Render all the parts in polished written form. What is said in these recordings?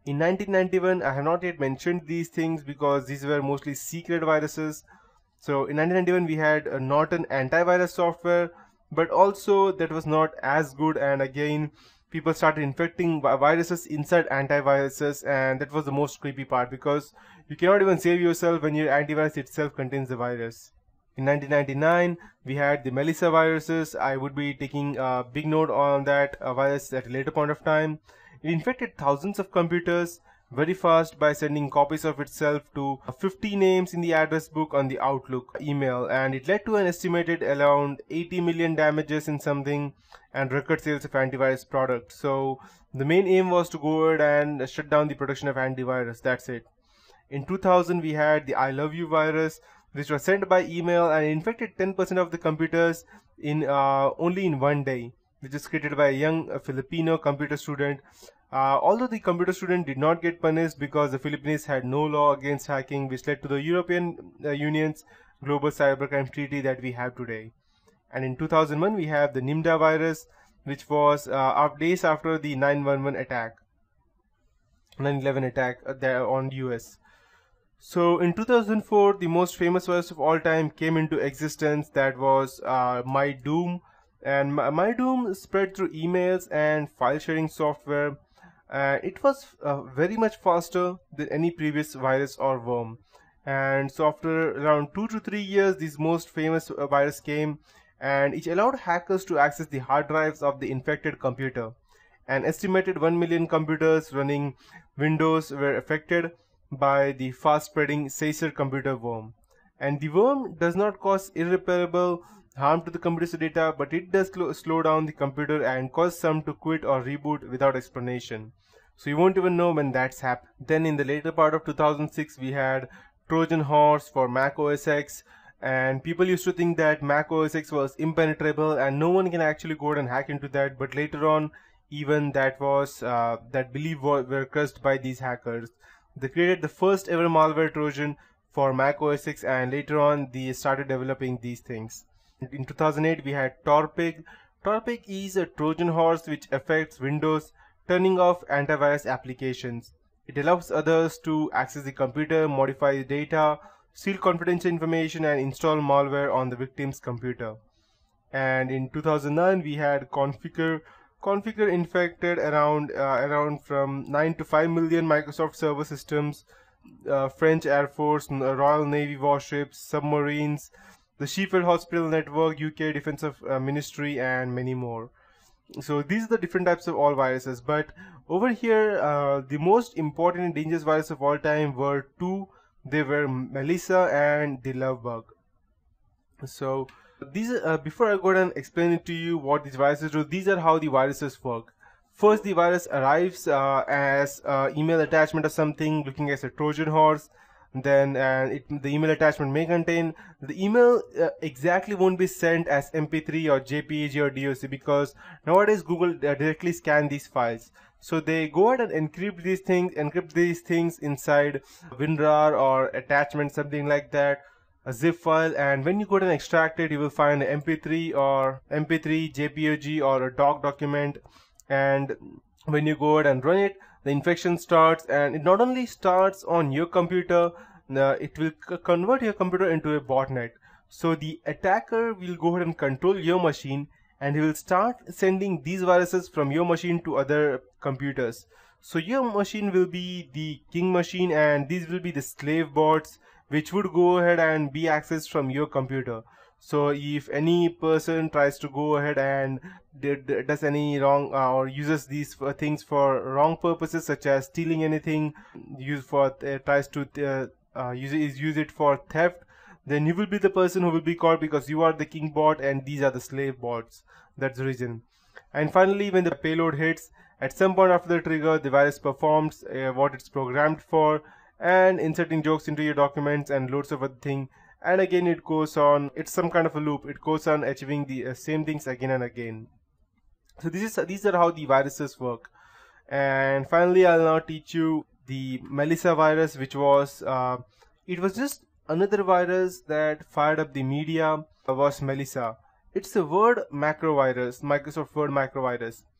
In 1991, I have not yet mentioned these things because these were mostly secret viruses. So in 1991 we had a Norton antivirus software, but also that was not as good, and again people started infecting viruses inside antiviruses, and that was the most creepy part because you cannot even save yourself when your antivirus itself contains the virus. In 1999 we had the Melissa viruses. I would be taking a big note on that virus at a later point of time. It infected thousands of computers very fast by sending copies of itself to 50 names in the address book on the Outlook email, and it led to an estimated around 80 million damages in something and record sales of antivirus products. So the main aim was to go ahead and shut down the production of antivirus. That's it. In 2000 we had the I love you virus, which was sent by email and infected 10% of the computers in only in one day, which was created by a young Filipino computer student. Although the computer student did not get punished because the Philippines had no law against hacking, which led to the European Union's Global Cybercrime Treaty that we have today. And in 2001 we have the Nimda virus, which was days after the 9/11 attack, 9/11 attack there on US. So in 2004, the most famous virus of all time came into existence. That was MyDoom, and MyDoom spread through emails and file sharing software. It was very much faster than any previous virus or worm. And so after around 2 to 3 years, this most famous virus came, and it allowed hackers to access the hard drives of the infected computer. An estimated 1 million computers running Windows were affected by the fast-spreading Caesar computer worm. And the worm does not cause irreparable harm to the computer's data, but it does slow down the computer and cause some to quit or reboot without explanation. So you won't even know when that's happened. Then in the later part of 2006 we had Trojan horse for Mac OS X, and people used to think that Mac OS X was impenetrable and no one can actually go and hack into that, but later on even that belief were crushed by these hackers. They created the first ever malware Trojan for Mac OS X, and later on they started developing these things. In 2008 we had Torpig. Torpig is a Trojan horse which affects Windows, turning off antivirus applications. It allows others to access the computer, modify the data, steal confidential information, and install malware on the victim's computer. And in 2009 we had Configure. Configure infected around from 9 to 5 million Microsoft server systems, French Air Force, Royal Navy warships, submarines, the Sheffield Hospital Network, UK Defense Ministry, and many more. So these are the different types of all viruses, but over here the most important and dangerous virus of all time were two. They were Melissa and the Love Bug. So these before I go ahead and explain it to you what these viruses do, these are how the viruses work. First, the virus arrives as email attachment or something looking as a Trojan horse. Then the email attachment may contain the email exactly won't be sent as MP3 or JPEG or DOC, because nowadays Google directly scan these files. So they go ahead and encrypt these things inside WinRAR or attachment, something like that, a zip file, and when you go ahead and extract it, you will find an MP3 or MP3, JPEG, or a doc document. And when you go ahead and run it, the infection starts, and it not only starts on your computer, it will convert your computer into a botnet. So the attacker will go ahead and control your machine, and he will start sending these viruses from your machine to other computers. So your machine will be the king machine, and these will be the slave bots which would go ahead and be accessed from your computer. So if any person tries to go ahead and does any wrong or uses these things for wrong purposes, such as stealing anything, tries to use it for theft, then you will be the person who will be caught, because you are the king bot and these are the slave bots. That's the reason. And finally, when the payload hits, at some point after the trigger, the virus performs what it's programmed for, and inserting jokes into your documents and loads of other things. And again it goes on, it's some kind of a loop, it goes on achieving the same things again and again. So these are how the viruses work. And finally I'll now teach you the Melissa virus, which was it was just another virus that fired up the media. Was Melissa. It's a Word macro virus, Microsoft Word macro virus.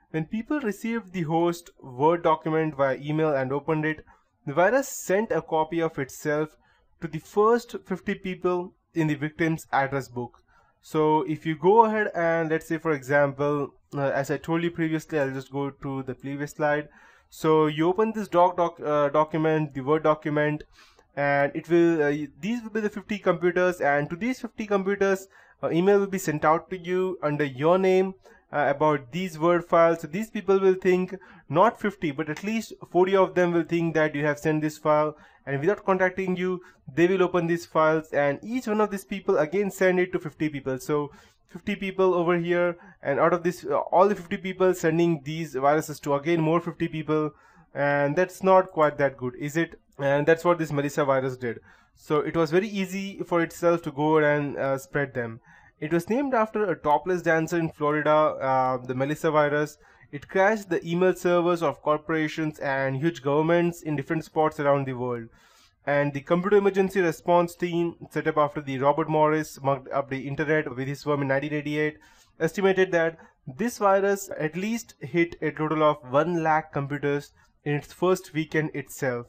When people received the host Word document via email and opened it, the virus sent a copy of itself to the first 50 people in the victim's address book. So if you go ahead and let's say, for example, as I told you previously, I'll just go to the previous slide. So you open this document, the Word document, and it will these will be the 50 computers, and to these 50 computers email will be sent out to you under your name about these Word files. So these people will think not 50 but at least 40 of them will think that you have sent this file, and without contacting you they will open these files, and each one of these people again send it to 50 people. So 50 people over here, and out of this all the 50 people sending these viruses to again more 50 people, and that's not quite that good, is it? And that's what this Melissa virus did. So it was very easy for itself to go and spread them. It was named after a topless dancer in Florida, the Melissa virus. It crashed the email servers of corporations and huge governments in different spots around the world. And the computer emergency response team, set up after the Robert Morris mugged up the internet with his worm in 1988, estimated that this virus at least hit a total of 1 lakh computers in its first weekend itself.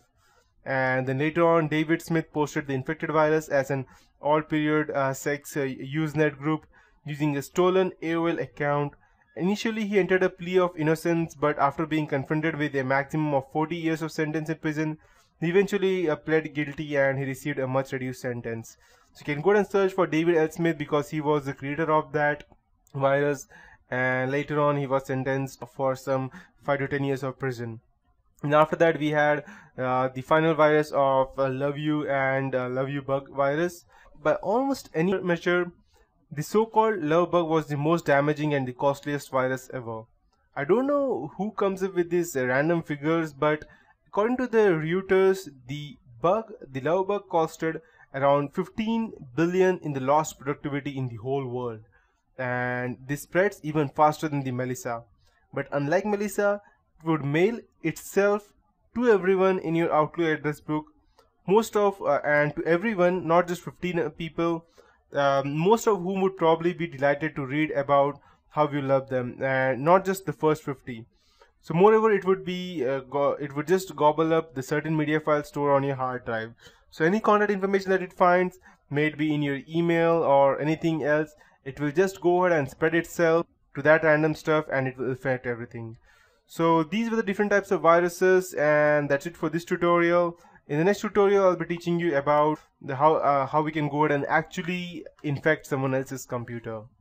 And then later on, David Smith posted the infected virus as an all-period sex Usenet group using a stolen AOL account. Initially, he entered a plea of innocence, but after being confronted with a maximum of 40 years of sentence in prison, he eventually pled guilty and he received a much reduced sentence. So you can go and search for David L. Smith because he was the creator of that virus, and later on he was sentenced for some 5 to 10 years of prison. And after that we had the final virus of Love You and Love You Bug virus. By almost any measure, the so-called Love Bug was the most damaging and the costliest virus ever. I don't know who comes up with these random figures, but according to the Reuters, the Love Bug costed around 15 billion in the lost productivity in the whole world. And this spreads even faster than the Melissa. But unlike Melissa, it would mail itself to everyone in your Outlook address book, and to everyone, not just 15 people, most of whom would probably be delighted to read about how you love them, and not just the first 50. So moreover, it would just gobble up the certain media file stored on your hard drive. So any contact information that it finds, may it be in your email or anything else, it will just go ahead and spread itself to that random stuff, and it will affect everything. So these were the different types of viruses, and that's it for this tutorial. In the next tutorial, I'll be teaching you about how we can go ahead and actually infect someone else's computer.